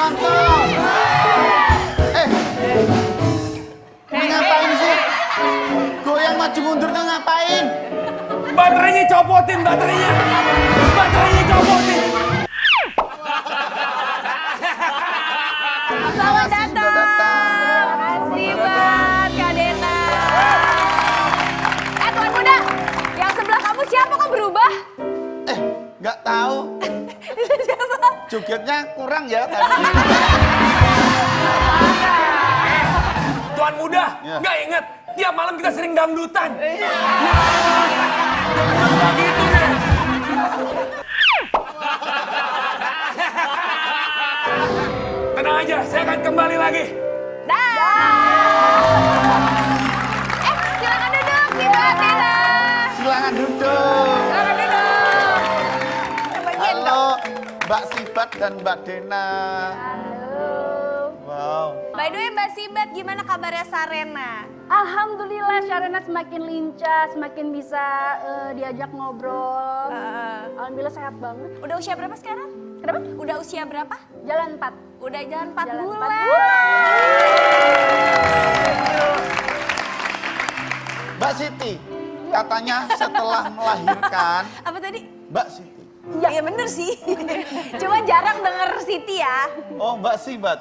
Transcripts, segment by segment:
nonton. Ini ngapain sih? Goyang maju mundur tuh ngapain? Baterainya copotin, baterainya. Baterainya copotin. Selamat datang. Makasih banget Kak Dena. Tuan Muda, yang sebelah kamu siapa kok berubah? Nggak tahu. Siapa? Jogetnya kurang ya tadi. Tuan Muda, Ya. nggak inget. Tiap malam kita sering dangdutan. Nggak gitu deh. Tenang aja, saya akan kembali lagi. Silakan duduk, Mbak Dena. Silakan duduk. Silakan duduk. Halo, Mbak Sibat dan Mbak Dena. Halo. Wow. By the way, Mbak Sibat, gimana kabarnya Sarena? Alhamdulillah Syarena semakin lincah, semakin bisa diajak ngobrol. Alhamdulillah sehat banget. Udah usia berapa sekarang? Kenapa? Udah usia berapa? Jalan 4. Udah jalan 4 Jalan bulan. 4 bulan. Mbak Siti, katanya setelah melahirkan, Apa tadi? Mbak Siti. Iya bener sih. Cuma jarang denger Siti ya. Oh, Mbak Sibat.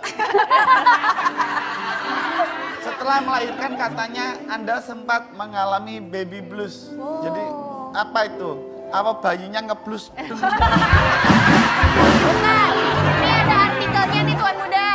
Setelah melahirkan katanya Anda sempat mengalami baby blues. Jadi apa itu? Apa bayinya ngeblus? Benar. Ini ada artikelnya nih Tuan Muda.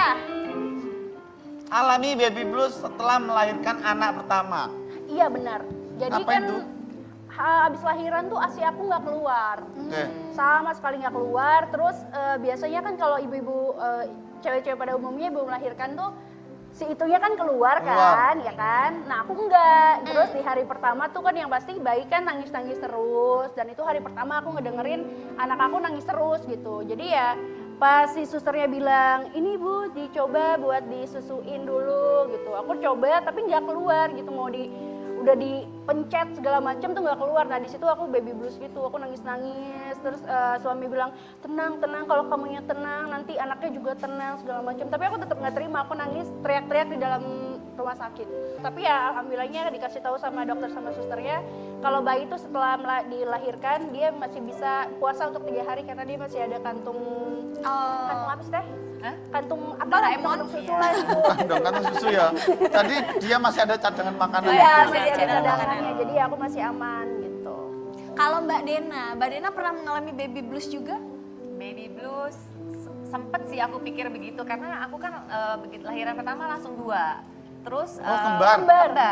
Alami baby blues setelah melahirkan anak pertama. Iya benar. Jadi Apa kan itu? habis lahiran tuh ASI aku nggak keluar. Oke. Sama sekali nggak keluar. Terus biasanya kan kalau ibu-ibu cewek-cewek pada umumnya ibu melahirkan tuh si itunya kan keluar kan, ya kan? Nah aku enggak. Terus di hari pertama tuh kan yang pasti bayi kan nangis-nangis terus. Dan itu hari pertama aku ngedengerin anak aku nangis terus gitu. Jadi ya pas si susternya bilang, ini bu dicoba buat disusuin dulu gitu. Aku coba tapi nggak keluar gitu, udah dipencet segala macam tuh nggak keluar. Nah di situ aku baby blues gitu, aku nangis-nangis. Terus suami bilang tenang, kalau kamunya tenang nanti anaknya juga tenang segala macam. Tapi aku tetap nggak terima, aku nangis teriak-teriak di dalam rumah sakit. Tapi ya alhamdulillahnya dikasih tahu sama dokter sama susternya kalau bayi itu setelah dilahirkan dia masih bisa puasa untuk 3 hari karena dia masih ada kantung apa sih teh? Kantung apa? Kantung susu lah itu. Kantung susu ya. Jadi dia masih ada cadangan makanan. Iya, itu. masih ada cadangannya. Jadi aku masih aman gitu. Kalau Mbak Dena pernah mengalami baby blues juga? Baby blues sempet sih aku pikir begitu karena aku kan begitu lahiran pertama langsung 2. Terus kembar.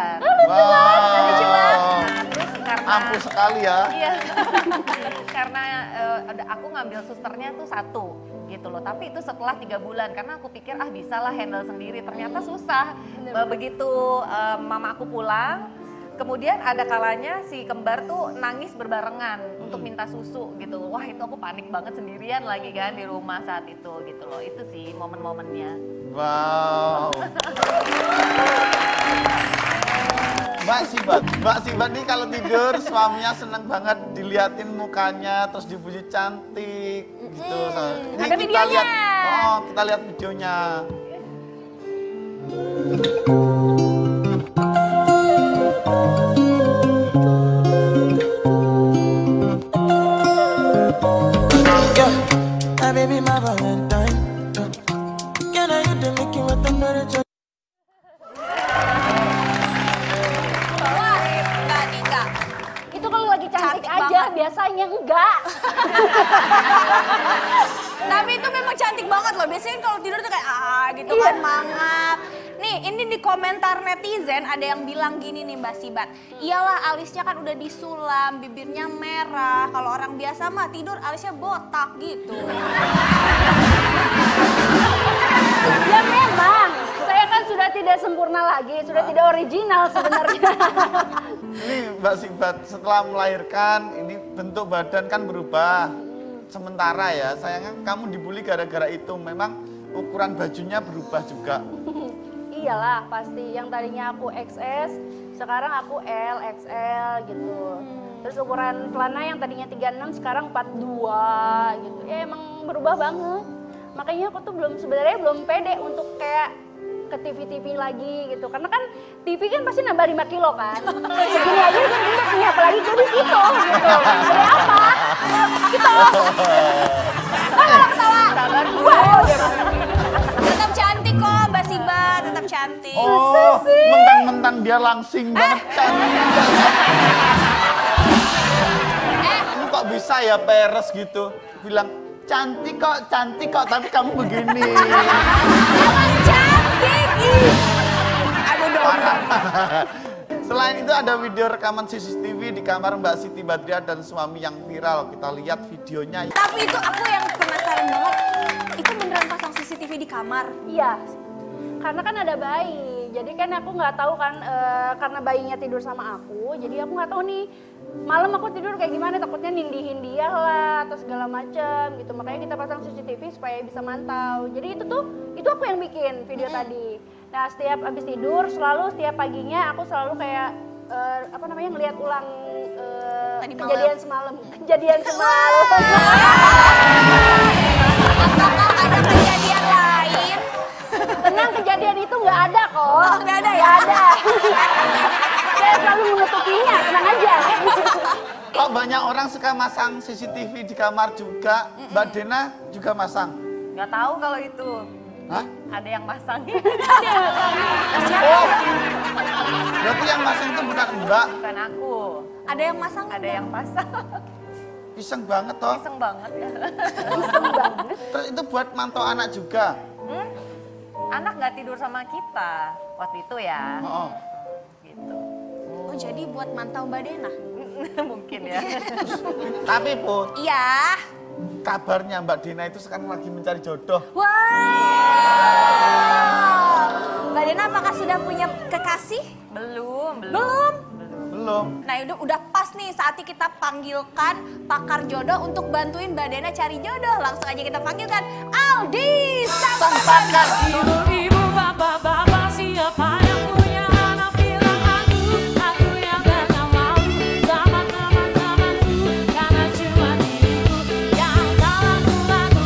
Wow. Terus karena ampuh sekali ya. Iya. Karena aku ngambil susternya tuh 1 gitu loh. Tapi itu setelah 3 bulan karena aku pikir bisa lah handle sendiri. Ternyata susah. Begitu mama aku pulang, kemudian ada kalanya si kembar tuh nangis berbarengan untuk minta susu gitu. Wah itu aku panik banget sendirian lagi kan di rumah saat itu gitu loh. Itu sih momen-momennya. Wow. Mbak Sibat nih kalau tidur suaminya seneng banget diliatin mukanya terus dipuji cantik gitu. Ini Ada kita videonya. lihat, kita lihat videonya. My baby, my Valentine. Can I hit the Mickey with the murder? Wah, enggak nih, enggak. Itu kalau lagi cantik Cantik aja, banget. biasanya enggak. Tapi itu memang cantik banget loh. Biasanya kalau tidur tuh kayak gitu kan mangap. Nih, ini di komentar netizen ada yang bilang gini nih Mbak Sibat. Iyalah alisnya kan udah disulam, bibirnya merah. Kalau orang biasa mah tidur alisnya botak gitu. Ya memang, saya kan sudah tidak sempurna lagi, sudah tidak original sebenarnya. Ini Mbak Sibat setelah melahirkan ini bentuk badan kan berubah. Sementara ya, sayangnya kamu dibully gara-gara itu. Memang ukuran bajunya berubah juga. Iyalah pasti, yang tadinya aku XS, sekarang aku L, XL gitu. Terus ukuran celana yang tadinya 36 sekarang 42 gitu. Ya emang berubah banget. Makanya aku tuh sebenarnya belum pede untuk kayak ke TV lagi gitu. Karena kan TV kan pasti nambah 5 kilo kan. Segini aja udah gendut nih, apalagi gue di situ gitu. Jadi apa? Gitu. Kalau ketawa. Sabar Tetap cantik kok Mbak Sibat, tetap cantik. Oh, mentang-mentang dia langsing banget cantik. Kamu kok bisa ya peres gitu? Bilang cantik kok, tapi kamu begini. Emang cantik. Ih. Aduh dong. Selain itu ada video rekaman CCTV di kamar Mbak Siti Badriah dan suami yang viral. Kita lihat videonya. Tapi itu aku yang penasaran banget. Itu beneran pasang CCTV di kamar? Iya, karena kan ada bayi, jadi kan aku nggak tahu kan karena bayinya tidur sama aku, jadi aku nggak tahu nih malam aku tidur kayak gimana, takutnya nindihin dia lah atau segala macam gitu, makanya kita pasang CCTV supaya bisa mantau. Jadi itu aku yang bikin video tadi. Nah setiap abis tidur setiap paginya aku selalu kayak ngelihat ulang kejadian semalam. Apakah ada kejadian lain? Tenang, kejadian itu nggak ada kok. Oh, nggak ada ya? Nggak ada. Saya selalu menutupinya, tenang aja. Kok banyak orang suka masang CCTV di kamar juga? Mbak Dena juga masang? Nggak tahu kalau itu. Hah? Ada yang masang. Oh, berarti yang masang itu bukan Mbak? Bukan aku. Ada yang masang? Ada yang pasang. Iseng banget toh. Iseng banget ya. Terus itu buat mantau anak juga? Anak nggak tidur sama kita waktu itu ya. Oh. Gitu. Oh jadi buat mantau Mbak Dena? Mungkin ya. Tapi Put, Iya. kabarnya Mbak Dena itu sekarang lagi mencari jodoh. Wow. Mbak Dena apakah sudah punya kekasih? Belum. Belum. Nah udah pas nih saatnya kita panggilkan pakar jodoh untuk bantuin Mbak Dena cari jodoh. Langsung aja kita panggilkan Aldi sang pakar. Ibu-ibu, bapak-bapak, siapa yang punya anak bilang aku yang gak malu sama teman-temanku, karena cuma diriku yang tahu lagu-lagu.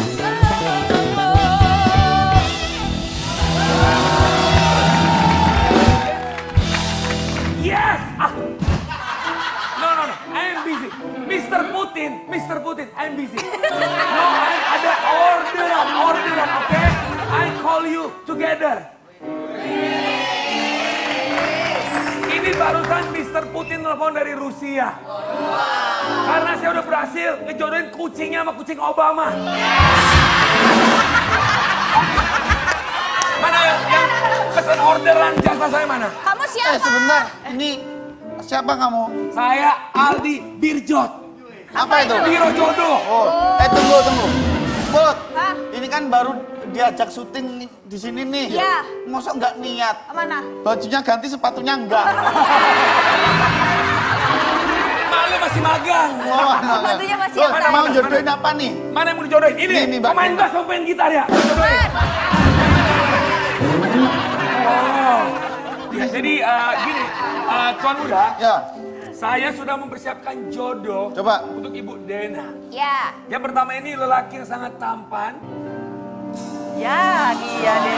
Yes! No, I am busy. Mr. Putin, I'm busy. No, ada orderan, okay? I call you together. Ini barusan Mr. Putin telepon dari Rusia. Karena saya udah berhasil ngejodohin kucingnya sama kucing Obama. Mana yang pesan orderan jasa saya mana? Kamu siapa? Sebentar, ini siapa kamu? Saya Aldi Birjot. Apa itu? Biro jodoh. Oh, tunggu. Put, Hah? ini kan baru diajak syuting di sini nih. Iya. Masa nggak niat? Mana? Bajunya ganti, sepatunya enggak. Malu masih magang. Oh, Sepatunya masih Put, yang mau sama. jodohin apa nih? Mana yang mau dijodohin? Ini, Ini, Mbak. pemain bass sama pemain gitar ya? Jodohin. Oh. Ya, jadi gini, Tuan Muda, Ya, saya sudah mempersiapkan jodoh coba. untuk Ibu Dena. Ya. Yang pertama ini lelaki yang sangat tampan. Ya, dia deh.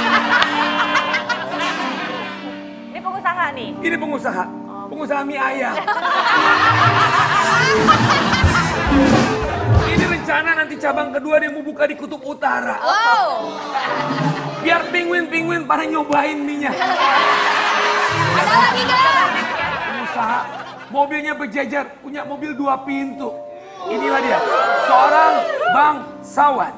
Ini pengusaha nih. Ini pengusaha mie ayam. Ini rencana nanti cabang kedua dia mau buka di Kutub Utara. Oh. Biar penguin pada nyobain mie-nya. Ada lagi gak? Pengusaha, mobilnya berjejer, punya mobil 2 pintu. Inilah dia, seorang bangsawan.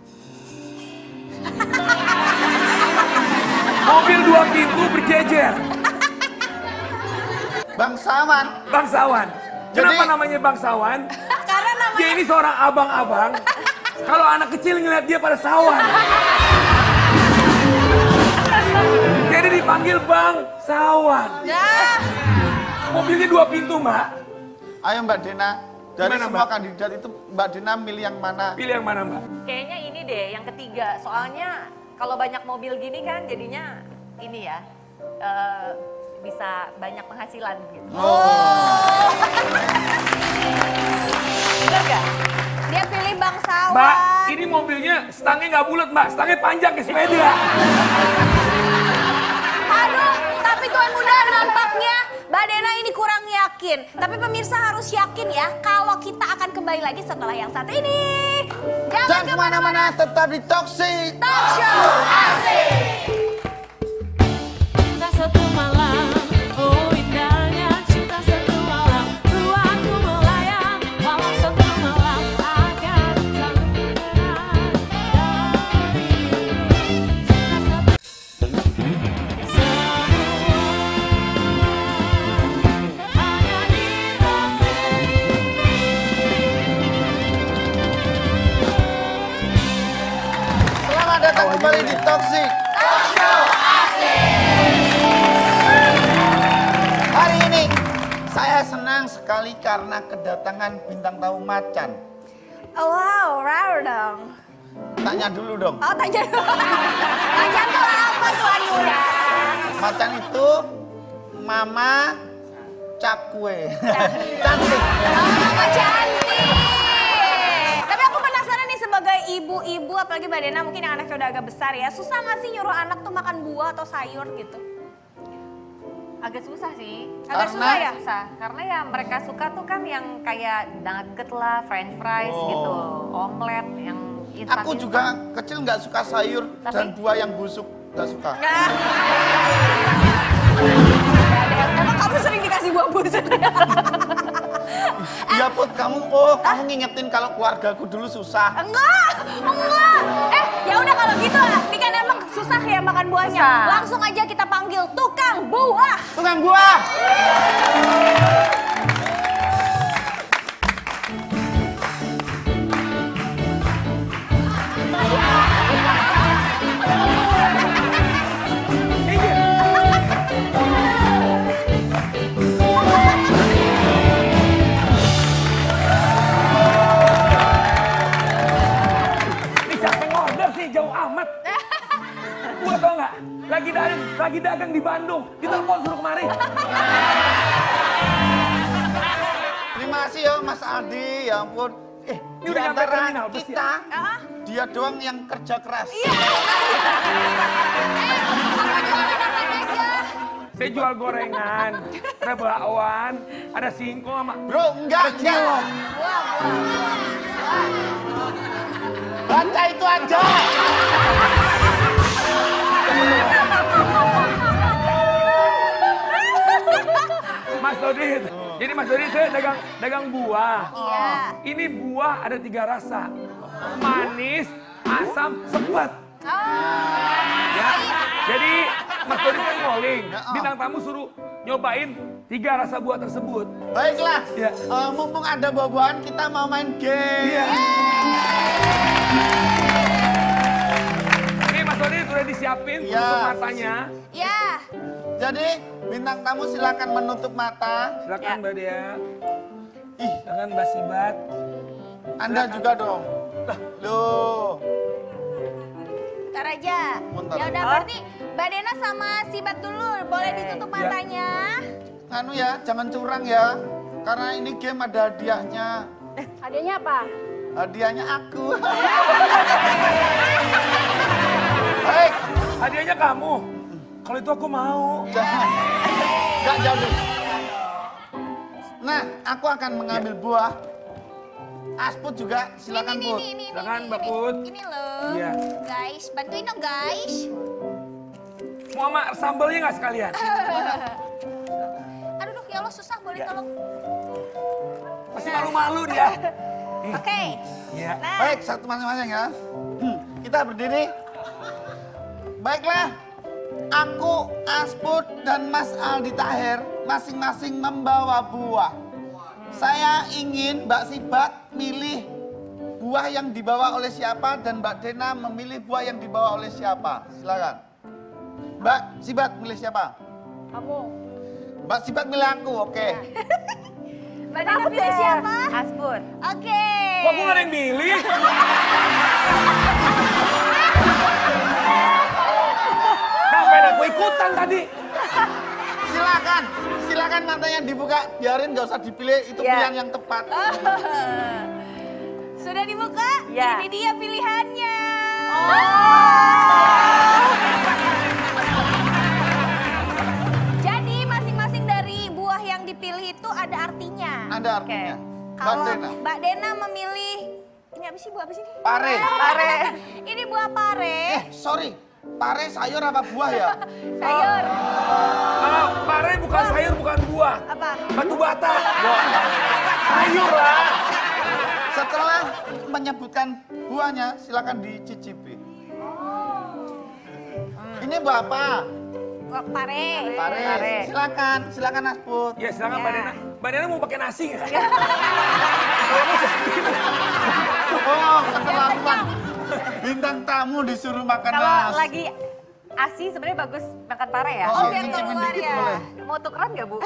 Mobil 2 pintu berjejer. Bangsawan. Kenapa Jadi- namanya bangsawan? Karena namanya Dia ini seorang abang-abang. Kalau anak kecil ngeliat dia pada sawan. Jadi dipanggil bangsawan. ya. Mobilnya 2 pintu, Mbak. Ayo Mbak Dena, dari Gimana, semua Mbak? kandidat itu Mbak Dena milih yang mana? Pilih yang mana, Mbak? Kayaknya ini deh, yang ketiga. Soalnya kalau banyak mobil gini kan jadinya ini ya, bisa banyak penghasilan gitu. Oh. Bener gak? Dia pilih bangsawan. Mbak, ini mobilnya stangnya nggak bulat, Mbak. Stangnya panjang kayak sepeda. Aduh, tapi Tuan Muda nampaknya Mbak Dena ini kurang yakin. Tapi pemirsa harus yakin ya kalau kita akan kembali lagi setelah yang satu ini. Jangan kemana-mana, tetap di Toxic Talk Show asik. Cinta satu malam, oh indahnya cinta satu malam. Ruangku melayang, walau satu malam akan selalu bergerak dari cinta satu. Hanya di Selamat datang kembali di Toxic. Hari ini saya senang sekali karena kedatangan bintang tamu Macan. Oh, wow, rare dong. Tanya dulu dong. Oh, tanya dulu. Tanya tuh apa Tuan Muda? Macan itu Mama Cakwe. Cantik. Oh, Mama cantik. Tapi aku penasaran nih sebagai ibu-ibu, apalagi Mbak Dena mungkin yang anaknya udah agak besar ya. Susah nggak sih nyuruh anak tuh makan buah atau sayur gitu? Agak susah sih. Agak Karena- susah ya? Susah, karena ya mereka suka tuh kan yang kayak nugget lah, french fries gitu, omelet yang instan. Aku juga kecil nggak suka sayur dan buah yang busuk. Nggak suka. Emang kamu sering dikasih buah busuk? Iya Put, kamu ngingetin kalau keluargaku dulu susah. Enggak. Ya udah kalau gitu, ini kan emang susah ya makan buahnya. Susah. Langsung aja kita panggil tukang buah. Tukang buah. Ini siapa yang order sih jauh amat? Gua tau nggak? Lagi dagang di Bandung. Ditelepon suruh kemari. Terima kasih ya Mas Aldi, ya ampun. Ini Di udah nyampe antara terminal bus ya? kita, dia doang yang kerja keras. Saya jual gorengan, ada bakwan, ada singkong sama Bro, enggak. Baca itu aja. Mas Dodit. Jadi Mas Dodit saya dagang buah. Iya. Ini buah ada 3 rasa. Manis, asam, sepet. Ya. Jadi Mas Dodit kan calling. Bintang tamu suruh nyobain 3 rasa buah tersebut. Baiklah, Iya. mumpung ada buah-buahan, kita mau main game. Iya. Ini Mas Dodit udah disiapin Iya. untuk matanya. Ya. Jadi, bintang tamu silakan menutup mata. Silakan Mbak Dea. Ih, Silakan Mbak Sibat. Anda juga dong. Loh. Ntar aja. Bentar. Ya udah berarti Mbak Dena sama Sibat dulu boleh ditutup Iya. matanya. Anu ya, jangan curang ya. Karena ini game ada hadiahnya. Hadiahnya apa? Hadiahnya aku. Baik, Hadiahnya kamu. Kalau itu aku mau. jangan. Enggak jauh. Nah, aku akan mengambil buah. Asput juga, silakan Put. Silakan, Mbak Put. Ini loh. Iya. Guys, bantuin dong guys. Mau sama sambalnya nggak sekalian? Aduh, ya Allah susah, boleh Ya. tolong. Masih malu-malu dia. Oke. Iya. Nah, Baik, satu masing-masing ya. Kita berdiri. Baiklah, aku, Asput, dan Mas Aldi Taher masing-masing membawa buah. Saya ingin Mbak Sibat milih buah yang dibawa oleh siapa dan Mbak Dena memilih buah yang dibawa oleh siapa. Silakan. Mbak Sibat milih siapa? Kamu. Mbak Sibat milih aku, oke. Mbak Dena pilih siapa? Asput. Oke. Kok aku nggak ada yang milih? Ngapain aku ikutan tadi? Silakan, silakan matanya dibuka. Biarin nggak usah dipilih, itu Ya. pilihan yang tepat. Sudah dibuka? Ya. Ini dia pilihannya. Jadi masing-masing dari buah yang dipilih itu ada artinya. Ada artinya. Mbak Kalau Dena. Mbak Dena memilih, ini apa sih buah apa sih ini? Pare. Pare. Ini buah pare, Sorry. Pare sayur apa buah ya? sayur. Pare bukan sayur, bukan buah. Apa? Batu bata. Sayur lah. Setelah menyebutkan buahnya, silakan dicicipi. Ini buah apa? Buah pare. Pare. Silakan Asput. Ya silakan Mbak Dena. Mbak Dena mau pakai nasi nggak? Oh, keterlaluan. Bintang tamu disuruh makan Kalau nasi. lagi ASI sebenarnya bagus makan pare ya. Oh, biar cicipin keluar dikit ya. boleh. Mau tukeran nggak Bu?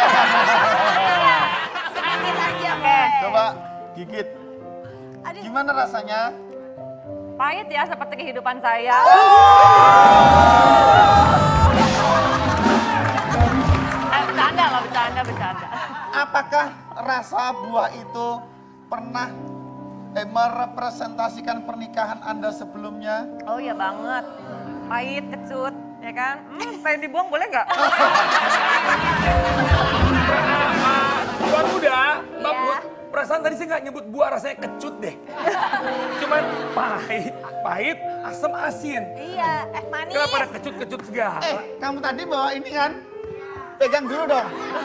Sedikit aja, Oke. boleh. Coba gigit. Aduh. Gimana rasanya? Pahit ya seperti kehidupan saya. Bercanda loh, bercanda. Apakah rasa buah itu pernah merepresentasikan pernikahan Anda sebelumnya? Oh iya banget. Pahit, kecut, ya kan? Pengen dibuang boleh nggak? Tuan muda, Mbak Iya. Put, perasaan tadi saya nggak nyebut buah rasanya kecut deh. Cuman pahit, asam, asin. Iya, manis. Kenapa ada kecut-kecut segala? Kamu tadi bawa ini kan? Pegang dulu dong.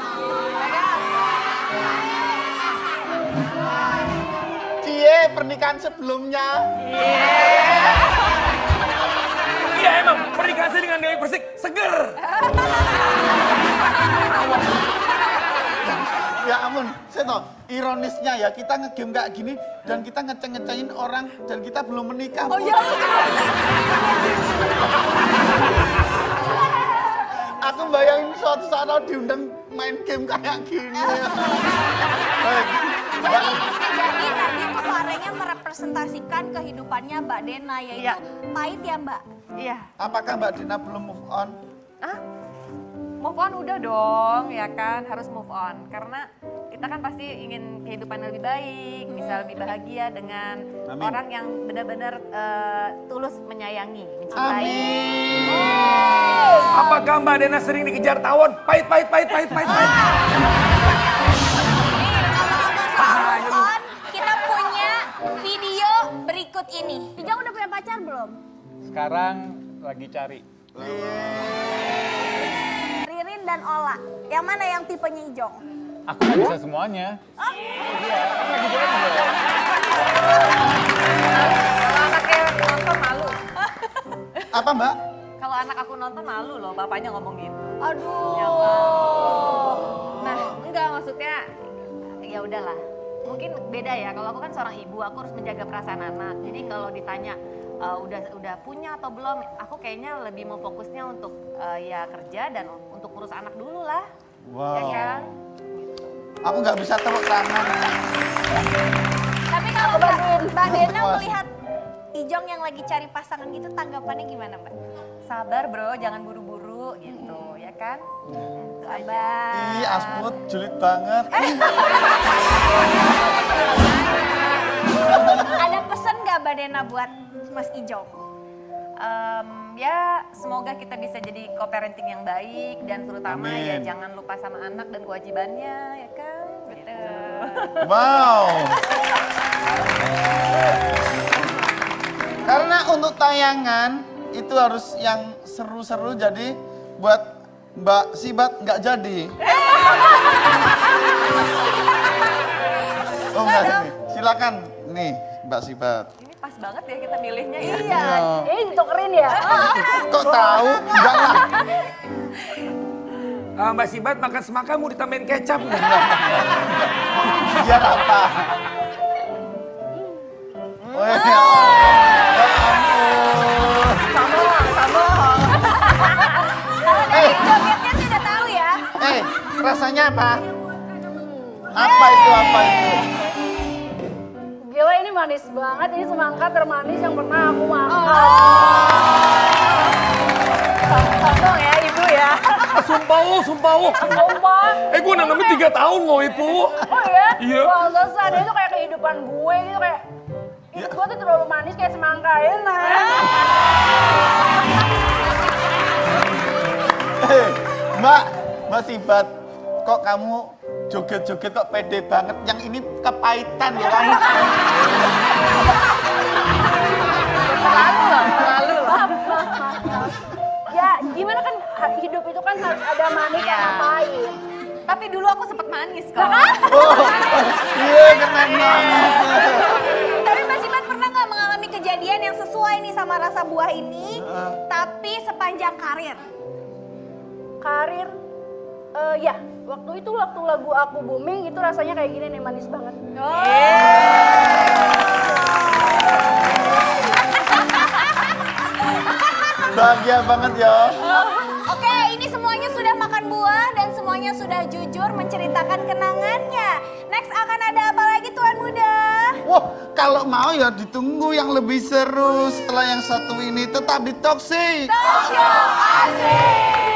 Cie, pernikahan sebelumnya. Iya emang, pernikahan saya dengan Dewi Persik seger. Ya ampun, saya tahu ironisnya ya kita ngegame kayak gini dan kita ngeceng-ngecengin orang dan kita belum menikah. Oh Bu. iya. Aku bayangin suatu saat aku diundang main game kayak gini. Baik. Jadi tadi tuh parenya merepresentasikan kehidupannya Mbak Dena, yaitu Iya. pahit ya Mbak? Iya. Apakah Mbak Dina belum move on? Ah, move on udah dong, ya kan? Harus move on. Karena kita kan pasti ingin kehidupan yang lebih baik, bisa lebih bahagia dengan Amin. orang yang benar-benar tulus menyayangi, mencintai. Amin. Apakah Mbak Dena sering dikejar tawon? Pahit. Move on, kita punya video berikut ini. Ijang udah punya pacar belum? Sekarang lagi cari. Ririn dan Ola. Yang mana yang tipenya Ijong? Aku nggak bisa semuanya. Iya, kan lagi jomblo. Kalau anaknya nonton malu. Apa Mbak? Kalau anak aku nonton malu loh, bapaknya ngomong gitu. Aduh. Nah, enggak maksudnya ya udahlah. Mungkin beda ya. Kalau aku kan seorang ibu, aku harus menjaga perasaan anak. Jadi kalau ditanya udah punya atau belum, aku kayaknya lebih mau fokusnya untuk ya kerja dan untuk urus anak dulu lah. Wow. Ya kan? Aku nggak bisa tepuk tangan. Tapi kalau Mbak Dena melihat Ijong yang lagi cari pasangan gitu, tanggapannya gimana Mbak? Sabar bro, jangan buru-buru gitu, ya kan? Itu aja. Sabar. Ih, Asput julid banget. Ada pesan nggak Mbak Dena buat Mas Ijong? Ya semoga kita bisa jadi co-parenting yang baik dan terutama ya Amin. jangan lupa sama anak dan kewajibannya, ya kan? Gitu. Wow. Karena untuk tayangan itu harus yang seru-seru, jadi buat Mbak Sibat nggak jadi. Oh nggak jadi. Silakan nih Mbak Sibat. Ini pas banget ya kita milihnya ya. Iya. Ini ditukerin ya? Kok tahu? Enggak lah. Mbak Sibat makan semangka mau ditambahin kecap nggak? Biar apa? Oh, ya ampun. Jogetnya sih udah tahu ya. Rasanya apa? Apa itu? Gila ini manis banget, ini semangka termanis yang pernah aku makan. Sombong ya ibu ya. Sumpah. Sumpah. Gue nanamnya 3 tahun loh itu. Oh iya? Iya. Pantesan, itu kayak kehidupan kehidupan gue gitu kayak hidup gue tuh terlalu manis kayak semangka enak. Mbak Sibat, kok kamu joget-joget kok pede banget? Yang ini kepahitan ya kamu. Terlalu loh. Ya gimana kan hidup itu kan harus ada manis sama pahit. Tapi dulu aku sempet manis kok. Oh, iya keren banget. Tapi Mbak Sibat pernah nggak mengalami kejadian yang sesuai nih sama rasa buah ini, tapi sepanjang karir? Karir, ya waktu itu waktu lagu aku booming itu rasanya kayak gini nih, manis banget. Bahagia banget ya. Oke, ini semuanya sudah makan buah dan semuanya sudah jujur menceritakan kenangannya. Next akan ada apa lagi Tuan Muda? Wah, kalau mau ya ditunggu yang lebih seru setelah yang satu ini. Tetap di Toxic. Talk Show Asik.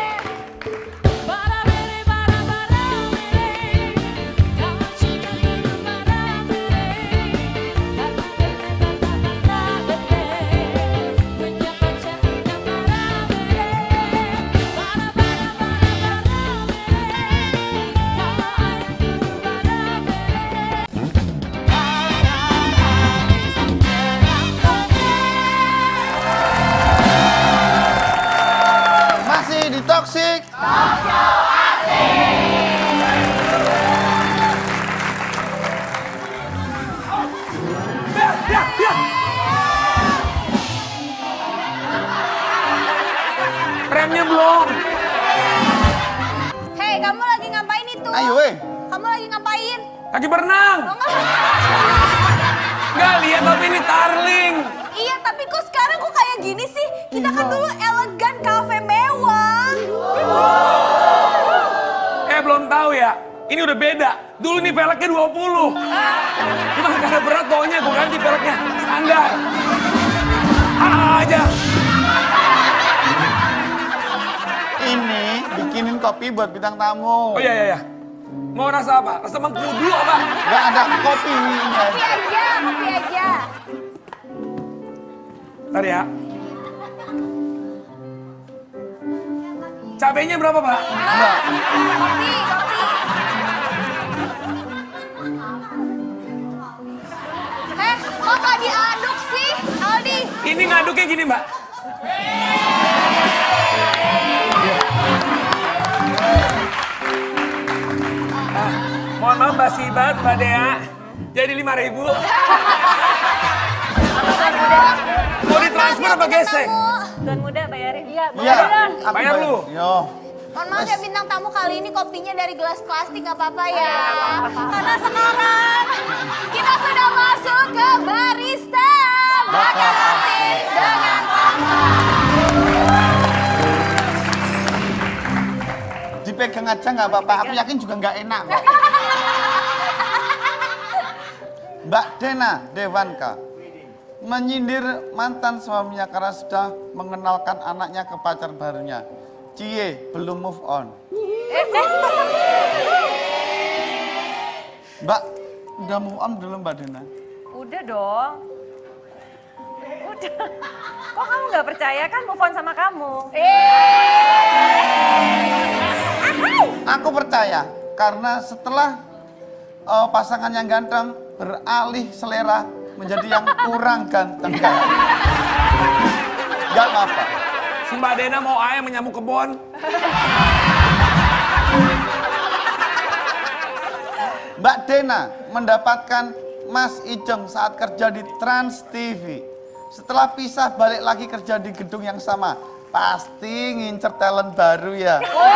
Masih di Toxic. Remnya belum. Hei, kamu lagi ngapain itu? Ayo weh. Kamu lagi ngapain? Lagi berenang. Oh, enggak. Nggak lihat tapi ini Tarling. Iya, tapi kok sekarang kok kayak gini sih? Kita kan dulu elegan, kafe mewah. Belum tahu ya. Ini udah beda. Dulu nih peleknya 20. Cuma karena berat bawahnya gue ganti peleknya. Standar. Aja. Ini bikinin kopi buat bintang tamu. Oh iya. Mau rasa apa? Rasa mengkudu apa? Nggak ada kopi ini. Kopi aja. Ntar ya. Cabenya berapa, Pak? Kopi. Kok nggak diaduk sih, Aldi? Ini ngaduknya gini, Mbak. Mohon maaf Mbak Sibat, Mbak Dea. Jadi 5.000. Mau ditransfer apa gesek? Tuan Muda bayarin. Iya, Iya. boleh. Bayar lu. Yo. Mohon maaf ya bintang tamu, kali ini kopinya dari gelas plastik, nggak apa-apa ya. Karena sekarang kita sudah masuk ke barista. Bakar roti dengan fakta. Dipegang aja nggak apa-apa. Aku yakin juga nggak enak kok. Mbak Dena Dewanka menyindir mantan suaminya karena sudah mengenalkan anaknya ke pacar barunya. Cie, belum move on. Mbak, udah move on belum Mbak Dena? Udah dong. Udah. Kok kamu nggak percaya kan move on sama kamu? Aku percaya, karena setelah pasangan yang ganteng beralih selera menjadi yang kurang ganteng. Gak apa-apa. Si Mbak Dena mau ayam menyambung kebon. Mbak Dena mendapatkan Mas Ijeng saat kerja di Trans TV. Setelah pisah balik lagi kerja di gedung yang sama. Pasti ngincer talent baru ya.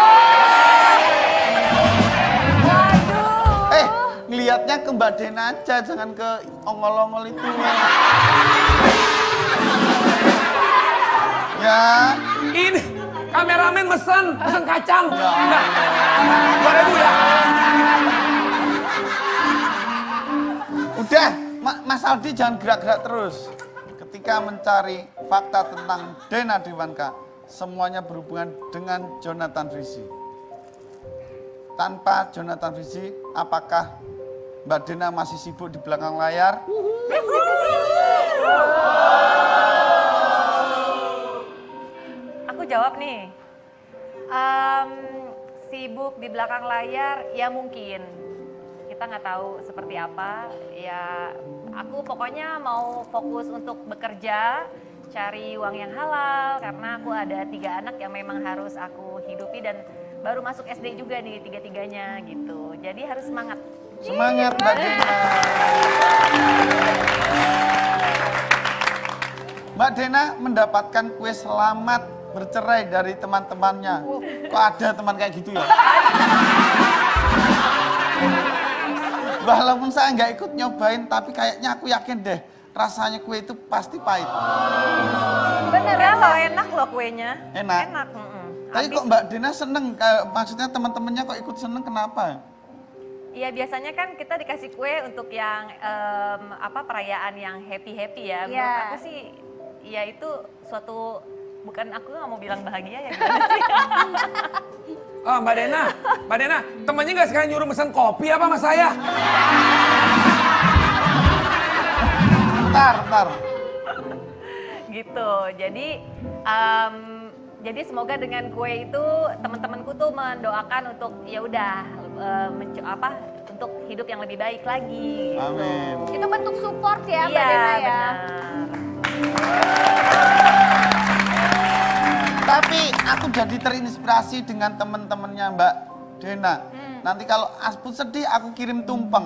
Ngelihatnya ke Mbak Dena aja, jangan ke ongol-ongol itu. Ya. Ini kameramen pesen kacang. Enggak. 2.000 ya. Udah, Mas Aldi jangan gerak-gerak terus. Ketika mencari fakta tentang Dena Dewanka, semuanya berhubungan dengan Jonathan Frizzy. Tanpa Jonathan Frizzy, apakah Mbak Dena masih sibuk di belakang layar. Aku jawab nih. Sibuk di belakang layar, ya mungkin. Kita nggak tahu seperti apa. Ya, aku pokoknya mau fokus untuk bekerja, cari uang yang halal. Karena aku ada 3 anak yang memang harus aku hidupi dan baru masuk SD juga nih 3-3-nya gitu. Jadi harus semangat. Semangat Mbak Dena. Mbak Dena mendapatkan kue selamat bercerai dari teman-temannya. Kok ada teman kayak gitu ya? Walaupun saya nggak ikut nyobain, tapi kayaknya aku yakin deh rasanya kue itu pasti pahit. Bener ya, loh, enak loh kuenya. Enak? Enak. Tapi kok Mbak Dena seneng? Maksudnya teman-temannya kok ikut seneng, kenapa? Iya, biasanya kan kita dikasih kue untuk yang perayaan yang happy-happy ya. Menurut Iya. aku sih ya itu suatu, bukan, aku nggak mau bilang bahagia ya gimana sih. Oh, Mbak Dena, temannya nggak sekalian nyuruh pesan kopi apa sama saya? Bentar. Gitu. Jadi semoga dengan kue itu teman-temanku tuh mendoakan untuk ya udah untuk hidup yang lebih baik lagi. Gitu. Amin. Itu bentuk support ya Mbak Iya, Dena ya. benar. Tapi aku jadi terinspirasi dengan teman-temannya Mbak Dena. Nanti kalau Asput sedih, aku kirim tumpeng.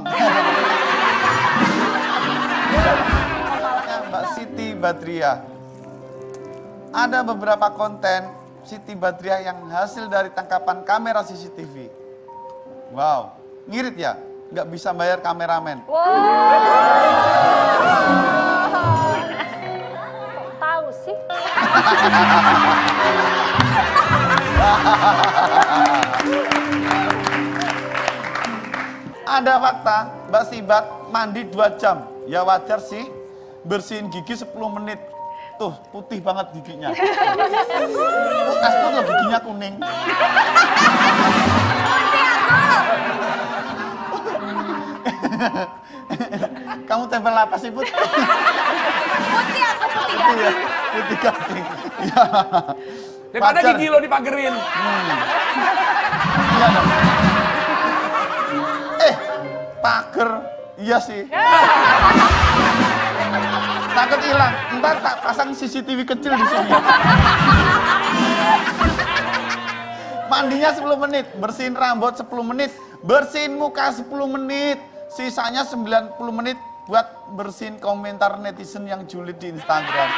Mbak Siti Badriah. Ada beberapa konten Siti Badriah yang hasil dari tangkapan kamera CCTV. Wow, ngirit ya? Nggak bisa bayar kameramen. Kok tahu sih? Ada fakta, Mbak Sibat mandi 2 jam. Ya wajar sih, bersihin gigi 10 menit. Tuh, putih banget giginya. Asput loh giginya kuning. Kamu tempel apa sih, Put? Putih aku putih Iya, gak? putih kaki. Iya. Daripada Wajar. gigi lo dipagerin. Iya dong. Pager, iya sih. Takut hilang, ntar tak pasang CCTV kecil di sini. Mandinya 10 menit, bersihin rambut 10 menit, bersihin muka 10 menit, sisanya 90 menit buat bersihin komentar netizen yang julid di Instagram.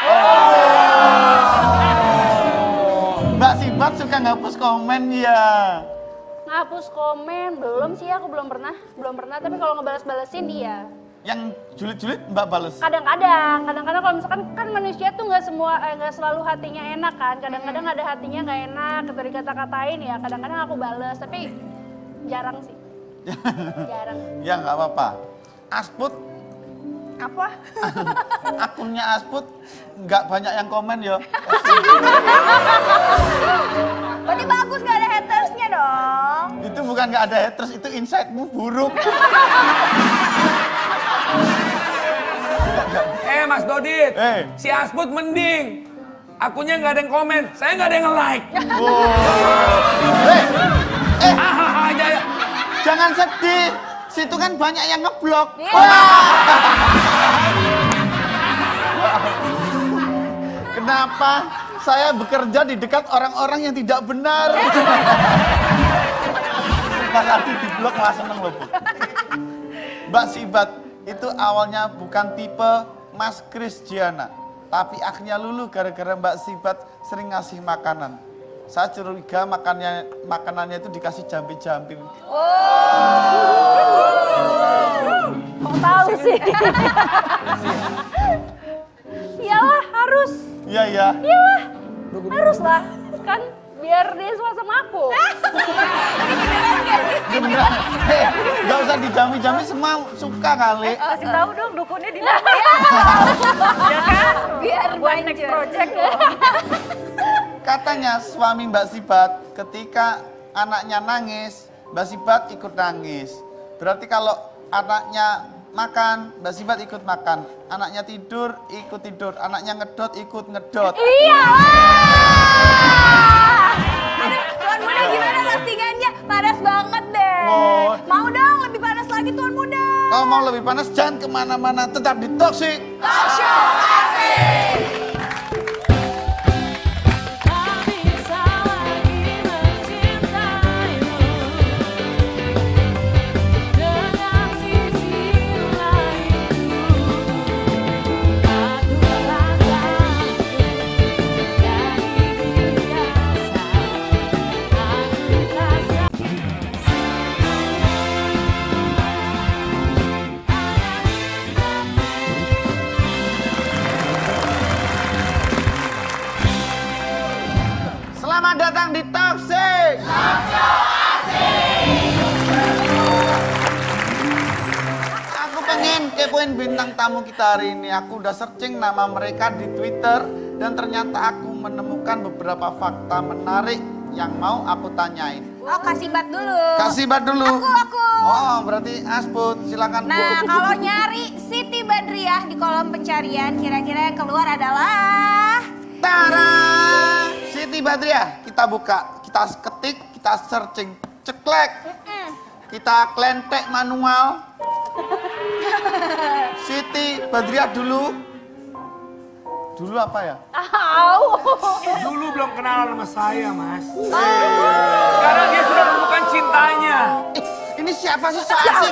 Mbak Sibat suka ngapus komen ya? Ngapus komen belum sih, aku belum pernah, tapi kalau ngebales-balesin iya. Yang julid-julid Mbak bales? Kadang-kadang kalau misalkan kan manusia tuh nggak selalu hatinya enak kan, kadang-kadang ada hatinya nggak enak, ketika dikata-katain ya, kadang-kadang aku bales, tapi jarang sih. Jarang. Ya nggak apa-apa. Asput, Apa? akunnya Asput nggak banyak yang komen ya. Berarti bagus gak ada hatersnya dong. Itu bukan nggak ada haters, itu insight-mu buruk. Mas Dodit, Eh. si Asput mending. Akunnya nggak ada yang komen, saya nggak ada yang nge-like. Hahaha aja ya. Jangan sedih, situ kan banyak yang ngeblok. Kenapa saya bekerja di dekat orang-orang yang tidak benar? Pas lagi di blok malah seneng loh, Bu. Mbak Sibat itu awalnya bukan tipe Mas Krisdiana, tapi akhirnya luluh gara-gara Mbak Sibat sering ngasih makanan. Saya curiga makanannya itu dikasih jampi-jampi. Kok tahu sih? Iyalah harus, Iya ya. iyalah harus lah, kan biar dia suka sama aku. Beneran. Gak usah dijami-jami, semua suka kali. Kasih tahu dong dukunnya di mana. Ya kan? Biar Buat next project loh. Katanya suami Mbak Sibat ketika anaknya nangis, Mbak Sibat ikut nangis. Berarti kalau anaknya makan, Mbak Sibat ikut makan. Anaknya tidur, ikut tidur. Anaknya ngedot, ikut ngedot. Iya. Aduh, Tuan Muda gimana postingannya? Panas banget deh. Oh. Mau dong lebih panas lagi Tuan Muda. Kalau mau lebih panas, jangan kemana-mana, tetap di Toxic. Talk show asik. Tak bisa lagi mencintaimu dengan sisi lainku. Aku merasa jadi biasa. Aku rasa Selamat datang di Toxic. Aku pengen kepoin bintang tamu kita hari ini. Aku udah searching nama mereka di Twitter dan ternyata aku menemukan beberapa fakta menarik yang mau aku tanyain. Oh, kasih bat dulu. Kasih bat dulu. Aku. Oh, berarti Asput, silakan. Nah, kalau nyari Siti Badriah di kolom pencarian, kira-kira yang keluar adalah... Tara! Siti Badriah, kita buka, kita ketik, kita searching, ceklek. Kita klentek manual. Siti Badriah dulu. Dulu apa ya? Dulu belum kenalan sama saya, Mas. Sekarang dia sudah menemukan cintanya. Ini siapa sih so asik?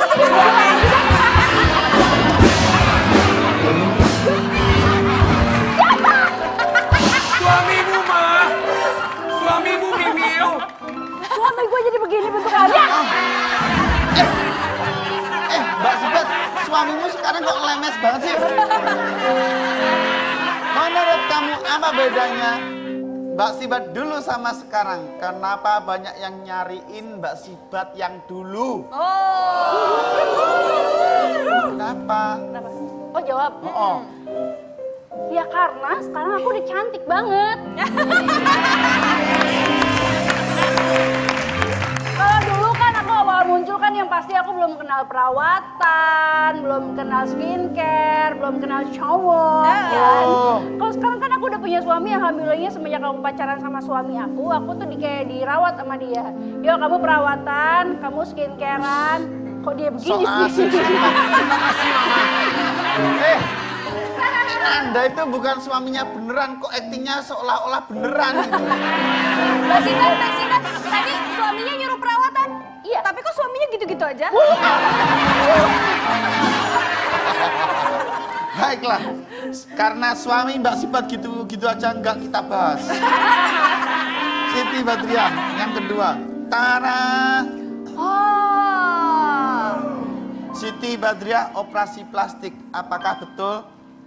Suamimu, Mas. Suamimu, Mimiu. Suami gue jadi begini bentukannya. Mbak Sibat, suamimu sekarang kok lemes banget sih? Menurut kamu apa bedanya Mbak Sibat dulu sama sekarang? Kenapa banyak yang nyariin Mbak Sibat yang dulu? Kenapa? Oh jawab. Oh. Ya karena sekarang aku udah cantik banget. Kalau dulu kan aku awal muncul kan yang pasti aku belum kenal perawatan, belum kenal skincare, belum kenal shower. Kan? Kalau sekarang kan aku udah punya suami, alhamdulillahnya semenjak aku pacaran sama suami aku tuh kayak dirawat sama dia. Yo kamu perawatan, kamu skincarean. Kok dia begini sih? Anda itu bukan suaminya beneran, kok aktingnya seolah-olah beneran gitu. Mbak Sibat, tadi suaminya nyuruh perawatan. Iya. Tapi kok suaminya gitu-gitu aja? Baiklah, karena suami Mbak Sibat gitu-gitu aja enggak kita bahas. Siti Badriah, yang kedua. Tara. Oh. Siti Badriah operasi plastik, apakah betul?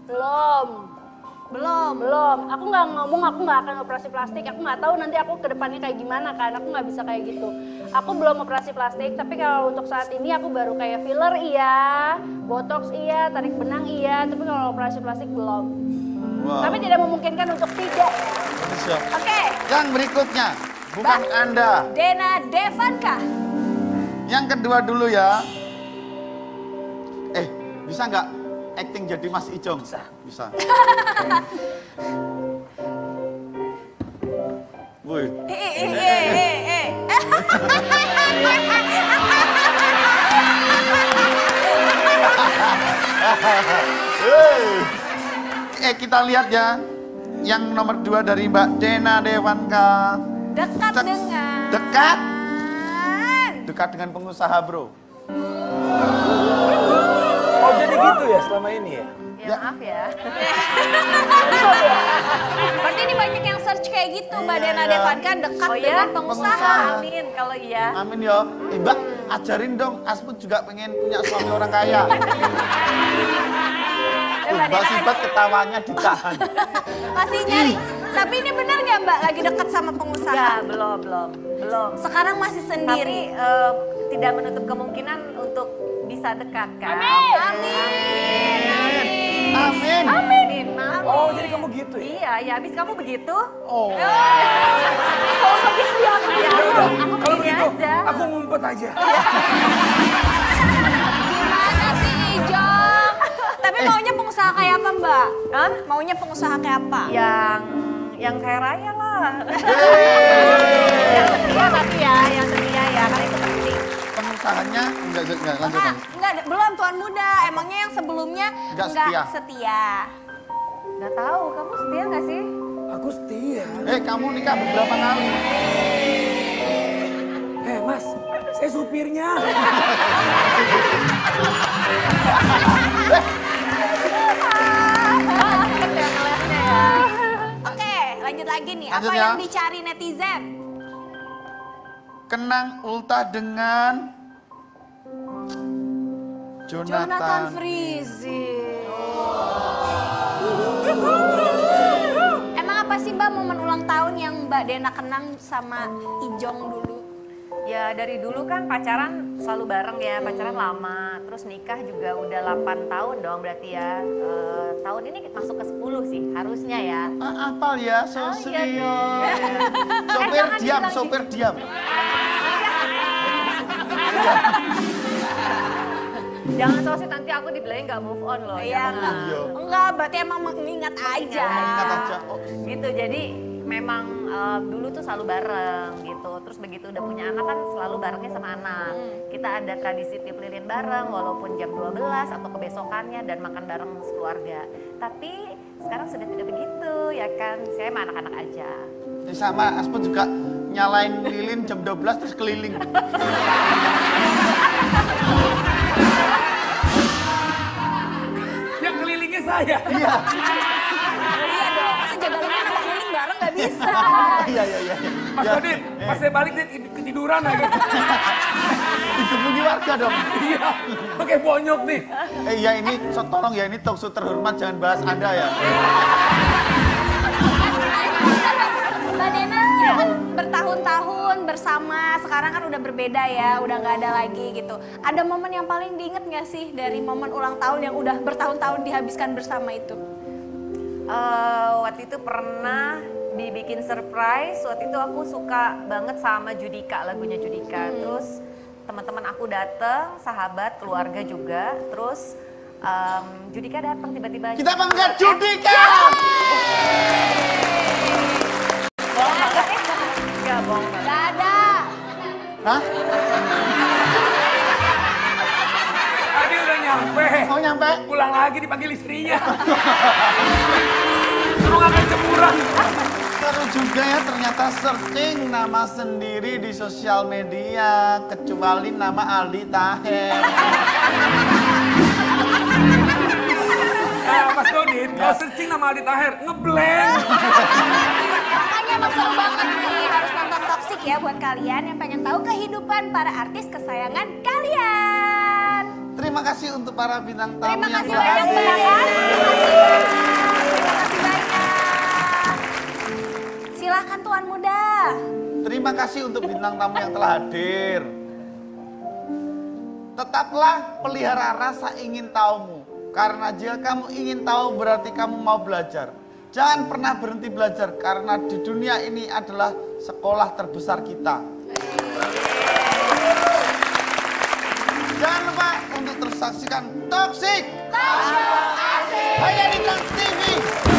Belum. Aku nggak ngomong aku nggak akan operasi plastik. Aku nggak tahu nanti aku ke depannya kayak gimana kan. Aku nggak bisa kayak gitu. Aku belum operasi plastik. Tapi kalau untuk saat ini aku baru kayak filler iya, botox iya, tarik benang iya. Tapi kalau operasi plastik belum. Wow. Tapi tidak memungkinkan untuk tidak. Bisa. Oke. Yang berikutnya, bukan Anda. Dena Devanka. Yang kedua dulu ya. Bisa nggak acting jadi Mas Ijong? Bisa. Woi. Kita lihat ya. Yang nomor 2 dari Mbak Dena Devanka. Dekat dengan. Dekat dengan pengusaha, bro. Oh, jadi gitu ya selama ini ya? Ya maaf ya. Berarti ini banyak yang search kayak gitu, Mbak Dena Devanka dekat Oh ya? dengan pengusaha. Amin kalau iya. Amin ya. Mbak, ajarin dong. Asput juga pengen punya suami orang kaya. Mbak Sibat ketawanya ditahan. Masih nyari. Tapi ini benar nggak Mbak lagi dekat sama pengusaha? Ya, belum. Sekarang masih sendiri. Tapi tidak menutup kemungkinan untuk bisa dekat kan? Amin. Oh, jadi kamu gitu ya? Iya, ya habis kamu begitu. Oh. Kalau begitu ya aku Kalau begini begitu, aja. aku ngumpet aja. maunya pengusaha kayak apa Mbak? Hah? Maunya pengusaha kayak apa? Yang kaya raya lah. Yang setia tapi ya, yang setia ya, kan itu penting. Pengusahanya enggak lanjut. Enggak, belum tuan muda. Emangnya yang sebelumnya Nggak enggak setia. setia. Nggak tahu, kamu setia nggak sih? Aku setia. Kamu nikah beberapa kali? Mas, saya supirnya. Oke, lanjut lagi nih. Lanjut Apa ya. yang dicari netizen? Kenang ultah dengan Jonathan Frizzy. Emang apa sih Mbak momen ulang tahun yang Mbak Dena kenang sama Ijong dulu? Ya dari dulu kan pacaran selalu bareng ya, pacaran lama. Terus nikah juga udah 8 tahun dong berarti ya. Tahun ini masuk ke 10 sih, harusnya ya. Apal ya, so Oh, iya sweet. dong. Sopir jangan diam, dibilang sopir diam. Jangan soalnya nanti aku dibilangin nggak move on loh. Iya jangan. enggak. Enggak, berarti emang mengingat aja. Ingat aja. Oh, Gitu, jadi memang dulu tuh selalu bareng gitu. Terus begitu udah punya anak kan selalu barengnya sama anak. Kita ada tradisi tiup lilin bareng walaupun jam 12 atau kebesokannya dan makan bareng sekeluarga. Tapi sekarang sudah tidak begitu ya kan, saya sama anak-anak aja. sama Aspun juga nyalain lilin jam 12 terus keliling. Yang kelilingnya saya. Iya. Iya dong, masa jaga lilin sama keliling bareng nggak bisa. Iya. Mas Ya. Odin, pas saya balik dia ketiduran aja. Dihubungi warga dong. Iya, pakai bonyok nih. Iya ini tolong ya, ini talk show terhormat, jangan bahas Anda ya. Mbak Dena kita kan bertahun-tahun bersama, sekarang kan udah berbeda ya, udah nggak ada lagi gitu. Ada momen yang paling diinget nggak sih dari momen ulang tahun yang udah bertahun-tahun dihabiskan bersama itu? Waktu itu pernah dibikin surprise. Waktu itu aku suka banget sama Judika, lagunya Judika. Terus teman-teman aku datang, sahabat, keluarga juga. Terus Judika datang tiba-tiba. Kita panggil Judika. Bohong banget ya? Enggak, bohong banget. Gak ada. Hah? Tadi udah nyampe. Mau nyampe? Pulang lagi dipanggil istrinya. Suruh ngangkat jemuran. Seru juga ya, ternyata searching nama sendiri di sosial media, kecuali nama Aldi Taher. Mas Dodin, kalau searching nama Aldi Taher, ngeblank. Makanya emang seru banget nih, harus nonton Toxic ya buat kalian yang pengen tahu kehidupan para artis kesayangan kalian. Terima kasih untuk para bintang tamu Terima yang kasih telah banyak hadir. Mbak. Terima kasih banyak. Silahkan Tuan Muda. Terima kasih untuk bintang tamu yang telah hadir. Tetaplah pelihara rasa ingin tahumu. Karena jika kamu ingin tahu berarti kamu mau belajar. Jangan pernah berhenti belajar karena di dunia ini adalah sekolah terbesar kita. Jangan lupa untuk terus saksikan Toxic hanya di Trans TV.